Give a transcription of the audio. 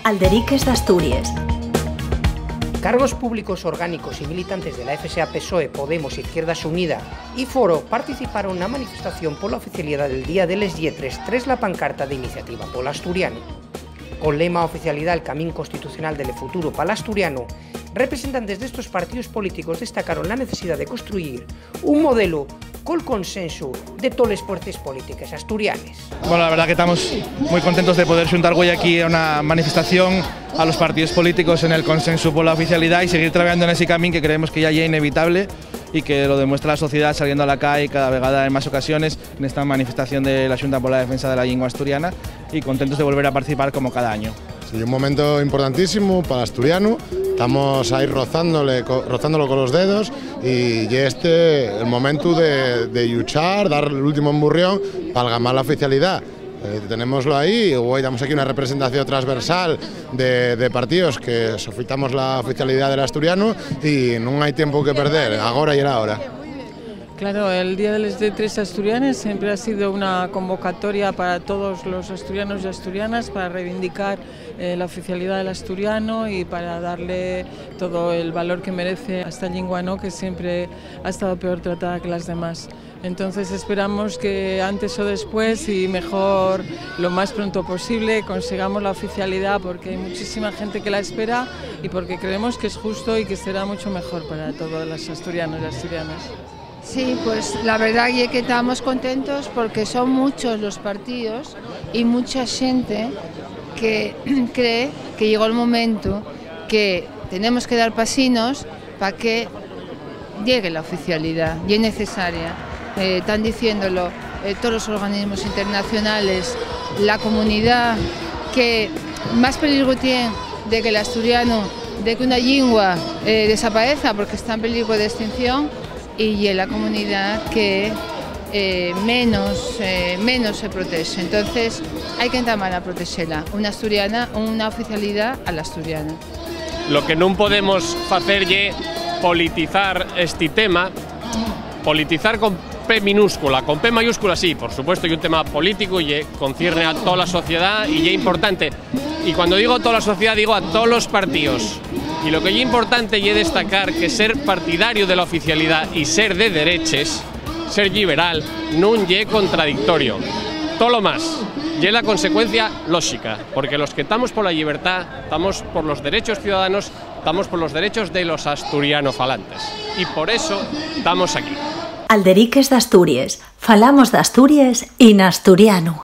Alderiques d'Astúries. Cargos públicos orgánicos y militantes de la FSA, PSOE, Podemos, Izquierdas Unida y Foro participaron na manifestación pola oficialidade del Día de les Lletres tras la pancarta de Iniciativa Polo Asturiano. Con lema oficialidade el camín constitucional del futuro para l'asturiano, representantes de estos partidos políticos destacaron la necesidad de construir un modelo con consenso de todas las fuerzas políticas asturianas. Bueno, la verdad que estamos muy contentos de poder xuntar hoy aquí a una manifestación a los partidos políticos en el consenso por la oficialidad y seguir trabajando en ese camino que creemos que ya es inevitable y que lo demuestra la sociedad saliendo a la calle cada vegada en más ocasiones en esta manifestación de la Xunta por la Defensa de la Lengua Asturiana y contentos de volver a participar como cada año. Sí, un momento importantísimo para el asturiano, estamos ahí rozándolo con los dedos y el momento de luchar, dar el último emburrión para ganar la oficialidad. Tenemoslo ahí, hoy damos aquí una representación transversal de partidos que solicitamos la oficialidad del asturiano y no hay tiempo que perder, ahora y era ahora. Claro, el Día de les Lletres asturianes siempre ha sido una convocatoria para todos los asturianos y asturianas para reivindicar la oficialidad del asturiano y para darle todo el valor que merece a esta lengua, ¿no?, que siempre ha estado peor tratada que las demás. Entonces esperamos que antes o después y mejor lo más pronto posible consigamos la oficialidad porque hay muchísima gente que la espera y porque creemos que es justo y que será mucho mejor para todos los asturianos y asturianas. Sí, pues la verdad es que estamos contentos porque son muchos los partidos y mucha gente que cree que llegó el momento que tenemos que dar pasinos para que llegue la oficialidad y es necesaria. Están diciéndolo todos los organismos internacionales, la comunidad, que más peligro tiene de que el asturiano, de que una lengua desaparezca porque está en peligro de extinción, y la comunidad que menos se protege. Entonces hay que entrar a protegerla, una oficialidad a la asturiana. Lo que non podemos facer é politizar este tema, politizar con P minúscula, con P mayúscula sí, por supuesto, hay un tema político y concierne a toda la sociedad y es importante. Y cuando digo toda la sociedad digo a todos los partidos. Y lo que es importante es destacar que ser partidario de la oficialidad y ser de dereches, ser liberal, non é contradictorio. Todo lo más, y es la consecuencia lógica, porque los que estamos por la libertad, estamos por los derechos ciudadanos, estamos por los derechos de los asturiano falantes. Y por eso estamos aquí. Alderiques d'Astúries. Falamos d'Astúries in asturiano.